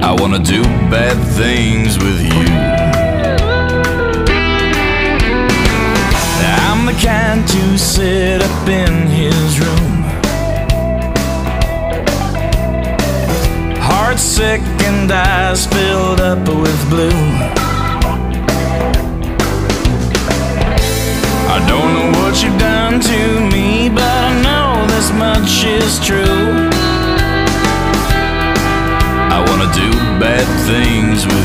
I wanna do bad things with you. I'm the kind to sit up in his room, heart sick and eyes filled up with blue. I don't know what you've done to me, but I know this much is true. I wanna do bad things with